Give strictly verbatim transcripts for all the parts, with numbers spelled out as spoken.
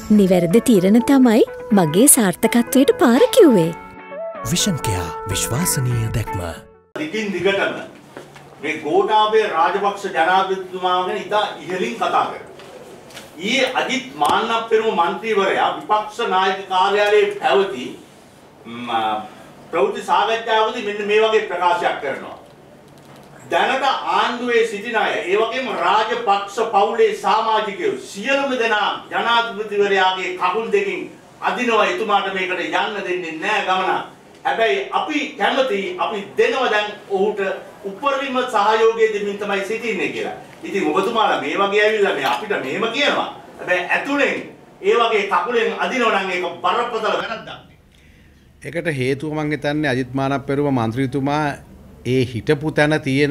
නිවැරදි තීරණ තමයි මගේ සාර්ථකත්වයට පාර කිව්වේ. විෂන් කෙයා විශ්වාසනීය දැක්ම. දිගින් දිගටම මේ ගෝඨාභය රාජපක්ෂ ජනාධිපතිතුමා ගැන ඉතා ඉහළින් කතා කරනවා. ඊයේ අජිත් මාන්නප්පෙරුම මන්ත්‍රීවරයා විපක්ෂ නායක කාර්යාලයේ පැවති ප්‍රවෘත්ති සාකච්ඡාවකදී මෙන්න මේ වගේ ප්‍රකාශයක් කරනවා. දැනට ආණ්ඩුවේ සිටින අය ඒ වගේම රාජපක්ෂ පවුලේ සමාජිකයෝ සියලුම දෙනා ජනාධිපතිවරයාගේ කකුල් දෙකින් අදිනවා එතුමාට මේකට යන්න දෙන්නේ නැහැ ගමන. හැබැයි අපි කැමති අපි දෙනවා දැන් ඔහුට උපරිම සහයෝගය දෙමින් තමයි සිටින්නේ කියලා. ඉතින් ඔබතුමාලා මේ වගේ ඇවිල්ලා මේ අපිට මෙහෙම කියනවා. හැබැයි ඇතුලෙන් ඒ වගේ කකුලෙන් අදිනවා නම් ඒක බරපතල වැරද්දක්. ඒකට හේතුව මම හිතන්නේ අජිත් මානප්පෙරුම මන්ත්‍රීතුමා ඒ හිටපු තැන තියෙන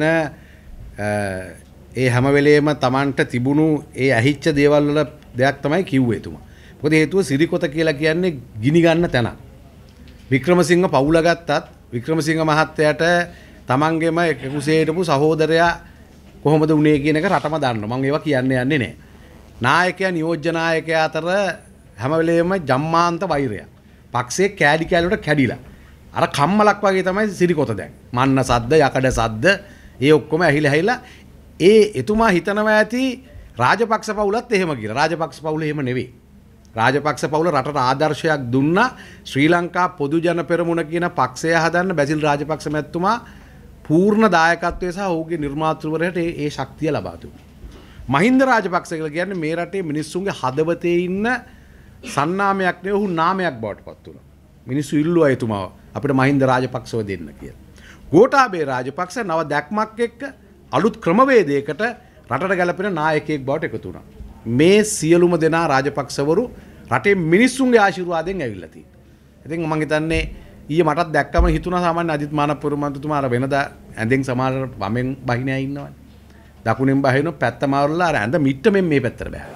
ඒ හැම වෙලේම Tamanට තිබුණු ඒ ඇහිච්ච දේවල් වල දෙයක් තමයි කිව්වේ එතුමා. මොකද හේතුව සිරිකොත කියලා කියන්නේ ගිනි ගන්න තැන. වික්‍රමසිංහ පවුල ගත්තත් වික්‍රමසිංහ මහත්තයාට Tamanගෙම කුසේ හිටපු සහෝදරයා කොහොමද උනේ කියන එක රටම දන්නවා. මම ඒවා කියන්න යන්නේ නැහැ. නායකයා නියෝජ්‍ය නායකයා අතර හැම වෙලේම ජම්මාන්ත වෛරය. පක්ෂයේ කෑඩි කෑලට කැඩිලා. අර කම්මලක් වගේ තමයි සිරිකොත දැන්. මන්න සද්ද, යකඩ සද්ද, ඒ ඔක්කොම ඇහිලා ඇහිලා ඒ එතුමා හිතනවා ඇති රාජපක්ෂ පවුලත් එහෙම කියලා. රාජපක්ෂ පවුල එහෙම නෙවෙයි. රාජපක්ෂ පවුල රටට ආදර්ශයක් දුන්නා. ශ්‍රී ලංකා පොදු ජන පෙරමුණ කියන පක්ෂය හදන්න බැසිල් රාජපක්ෂ මැතිතුමා පූර්ණ දායකත්වය සහ ඔහුගේ නිර්මාතෘවරයාට ඒ ඒ ශක්තිය ලබා දුන්නා. මහින්ද රාජපක්ෂ කියලා කියන්නේ මේ රටේ මිනිස්සුන්ගේ හදවතේ ඉන්න සන්නාමයක් නෙවෙයි ඔහු නාමයක් බවට පත් වුණා. මිනිස්සු ඉල්ලුවා එතුමාව අපිට මහින්ද රාජපක්ෂව දෙන්න කියලා. ගෝඨාභය රාජපක්ෂ නව දැක්මක් එක්ක අලුත් ක්‍රමවේදයකට රටට ගැලපෙන නායකයෙක් බවට එකතු වුණා. මේ සියලුම දෙනා රාජපක්ෂවරු රටේ මිනිස්සුන්ගේ ආශිර්වාදයෙන් ඇවිල්ලා තියෙනවා. ඉතින් මම හිතන්නේ ඊයේ මටත් දැක්කම හිතුණා සාමාන්‍ය අජිත් මානප්පෙරුම මන්ත්‍රීතුමා අර වෙනදා ඇඳෙන් සමහර වමෙන් බහින අය ඉන්නවනේ. දකුණෙන් බහින පැත්ත මාරුලා අර ඇඳ මිට්ටමෙන් මේ පැත්තට බෑ.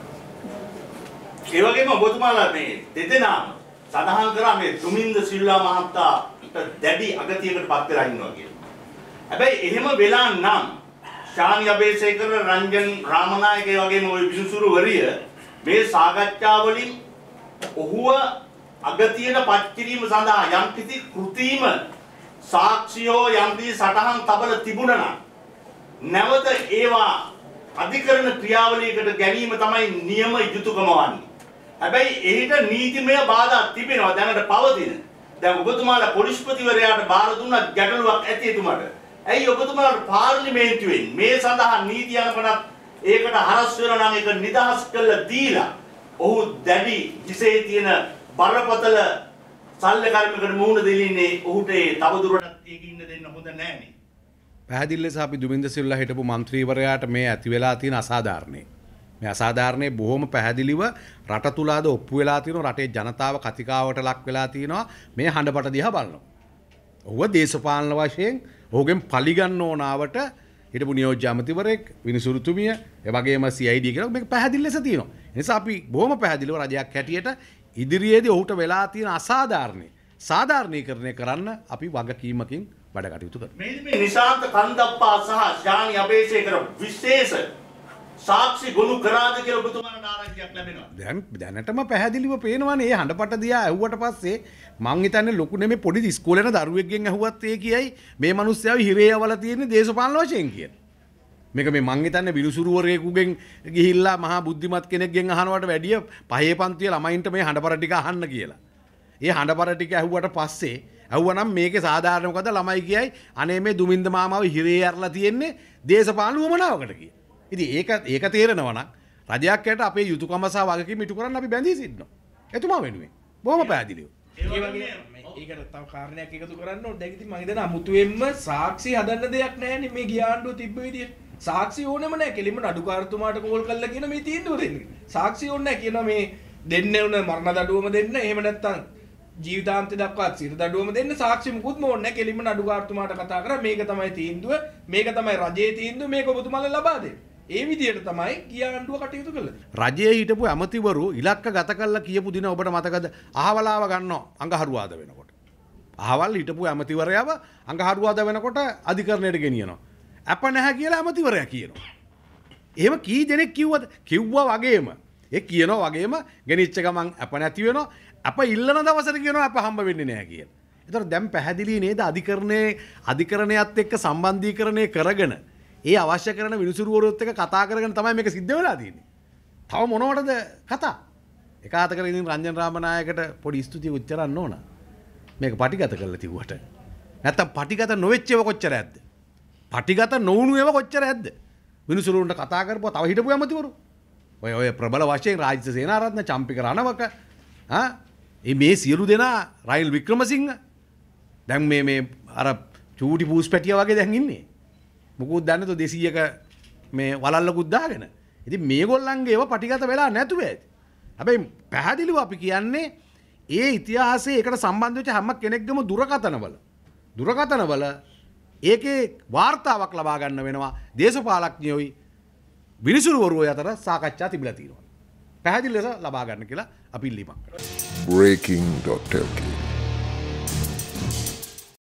ඒ වගේම ඔබතුමාලා මේ දෙදෙනාම සඳහන් කරා මේ දුමින්ද සිල්වා මහතාට දැඩි අගතියකට පත් වෙලා ඉන්නවා කියලා. හැබැයි එහෙම වෙලා නම් ශානි අබේසේකර රංජන් රාමනායක වගේම ওই විසුසුරු වරිය මේ සාකච්ඡා වලින් ඔහුව අගතියට පත් කිරීම සඳහා යම් කිසි කෘතිම සාක්ෂියෝ යම් කිසි සටහන් තබල තිබුණා නම් නැවත ඒවා අධිකරණ ක්‍රියාවලියකට ගැනීම තමයි නියම යුතුයකම වන්නේ. හැබැයි එහිට නීතිමය බාධා තිබෙනවා දැනට පවතින. දැන් ඔබතුමාලා පොලිස්පතිවරයාට බාර දුන්නත් ගැටලුවක් ඇති එතුමාට. ඇයි ඔබතුමාලාට පාර්ලිමේන්තුවෙන් මේ සඳහා නීති අනුපනත් ඒකට හරස් වෙනවා නම් ඒක නිදහස් කළ දීලා ඔහු දැඩි හිසේ තියෙන බරපතල සල්ලකර්මයකට මුහුණ දෙලින්නේ ඔහුට තවදුරටත් ඒක ඉන්න දෙන්න හොඳ නැහැ. පැහැදිලි ලෙස අපි දුමින්ද සිල්වා හිටපු മന്ത്രിවරයාට මේ ඇති වෙලා තියෙන අසාධාරණේ මේ අසාධාරණේ බොහොම පැහැදිලිව රට තුලාද ඔප්පු වෙලා තියෙනවා. රටේ ජනතාව කතිකාවට ලක් වෙලා තියෙනවා. මේ හඬපට දිහා බලනවා. ඔහුව දේශපාලන වශයෙන් ඔහුගෙන් පලිගන්න ඕනාවට හිටපු නියෝජ්‍ය අමාත්‍යවරයෙක් විනිසුරුතුමිය ඒ වගේම සී අයි ඩී කියලා මේක පැහැදිලි ලෙස තියෙනවා. ඒ නිසා අපි බොහොම පැහැදිලිව රජයක් හැටියට ඉදිරියේදී ඔහුට වෙලා තියෙන අසාධාරණේ සාධාරණීකරණය කරන්න අපි වගකීමකින් වැඩ කටයුතු කරනවා. මේ මේ නිශාන්ත කන්දප්පා සහ ශානි අබේසේකර විශේෂ සාක්ෂි ගොනු කරාද කියලා ඔබතුමාට ආරංචියක් ලැබෙනවා. දැන් දැනටම පැහැදිලිව පේනවනේ මේ හඬපට දිහා ඇහුවට පස්සේ මං හිතන්නේ ලොකු නෙමෙයි පොඩි ඉස්කෝලේ යන දරුවෙක්ගෙන් ඇහුවත් ඒ කියයි මේ මිනිස්සයාව හිරේවල තියෙන දේශපාලන වශයෙන් කියන. මේක මේ මං හිතන්නේ විනුසුරුවරයෙකුගෙන් ගිහිල්ලා මහා බුද්ධිමත් කෙනෙක්ගෙන් අහනවට වැඩිය පහේ පන්තියේ ළමයින්ට මේ හඬපට ටික අහන්න කියලා. ඒ හඬපට ටික ඇහුවට පස්සේ ඇහුවනම් මේකේ සාධාරණ මොකද ළමයි කියයි අනේ මේ දුමින්ද මාමාව හිරේ ඇරලා තියෙන්නේ දේශපාලන උවමනාවකට කියලා. ඉතින් ඒක ඒක තේරෙනවා නම් රජයක් යට අපේ යුතුයකම සහ වගකීම ඉටු කරන්න අපි බැඳී සිටිනවා. එතුමා වෙනුවෙන්. බොහොම පැහැදිලිව. ඒ වගේ ඒකට තව කාරණයක් එකතු කරන්න ඕනේ. දැන් ඉතින් මම හිතන අමුතුවෙන්ම සාක්ෂි හදන්න දෙයක් නැහැනේ මේ ගියාණ්ඩුව තිබ්බ විදියට. සාක්ෂි ඕනෙම නැහැ. කෙලින්ම නඩුකාරතුමාට කෝල් කරලා කියන මේ තීන්දුව දෙන්න. සාක්ෂි ඕනේ නැහැ කියනවා මේ දෙන්නේ උන මරණ දඩුවම දෙන්න. එහෙම නැත්නම් ජීවිතාන්තය දක්වා සිර දඩුවම දෙන්න සාක්ෂි මුකුත්ම ඕනේ නැහැ. කෙලින්ම නඩුකාරතුමාට කතා කරා මේක තමයි තීන්දුව. මේක තමයි රජයේ තීන්දුව. මේක ඔබතුමාලා ලබා දෙන්න. ඒ විදියට තමයි ගියාණ්ඩුව කටයුතු කළේ. රජයේ හිටපු ඇමතිවරු ඉලක්ක ගත කළා කියපු දින ඔබට මතකද? අහවලාව ගන්නවා අඟහරුවාද වෙනකොට. අහවල් හිටපු ඇමතිවරයාව අඟහරුවාද වෙනකොට අධිකරණයට ගෙනියනවා. අප නැහැ කියලා ඇමතිවරයා කියනවා. එහෙම කී දෙනෙක් කිව්වද? කිව්වා වගේම ඒ කියනවා වගේම ගෙනිච්ච ගමන් අප නැති වෙනවා. අප ඉල්ලන දවසට කියනවා අප හම්බ වෙන්නේ නැහැ කියලා. ඒතර දැන් පැහැදිලි නේද අධිකරණයේ අධිකරණයත් එක්ක සම්බන්ධීකරණය කරගෙන ඒ අවශ්‍ය කරන විනිසුරුවරුත් එක්ක කතා කරගෙන තමයි මේක සිද්ධ වෙලා තියෙන්නේ. තව මොනවටද කතා? එක අතකට ඉතින් රංජන් රාමනායකට පොඩි ස්තුතියක් උච්චරන්න ඕන. මේක පටිගත කරලා තිබුවට. නැත්තම් පටිගත නොවෙච්ච ඒවා කොච්චර ඇද්ද? පටිගත නොවුණු ඒවා කොච්චර ඇද්ද? විනිසුරුන්ට කතා කරපුවා තව හිටපු ඇමතිවරු. ඔය ඔය ප්‍රබල වශයෙන් රාජ්‍ය සේනාරත්න චම්පික රණවක ආ මේ සියලු දෙනා රයිල් වික්‍රමසිංහ දැන් මේ මේ අර චූටි පූස් පැටියා වගේ දැන් ඉන්නේ. මොකුත් දන්නේ તો දෙසීයක මේ වලල්ලකුත් දාගෙන. ඉතින් මේගොල්ලන්ගේ ඒවා පටිගත වෙලා නැතුව ඇති. හැබැයි පැහැදිලිව අපි කියන්නේ ඒ ඉතිහාසයේ ඒකට සම්බන්ධ වෙච්ච හැම කෙනෙක්ගේම දුරකථනවල දුරකථනවල ඒකේ වාර්තාවක් ලබා ගන්න වෙනවා දේශපාලඥයෝයි විනිසුරුවරුයි අතර සාකච්ඡා තිබිලා තියෙනවා. පැහැදිලි ලෙස ලබා ගන්න කියලා අපි ඉල්ලීමක් කරනවා. breaking dot l k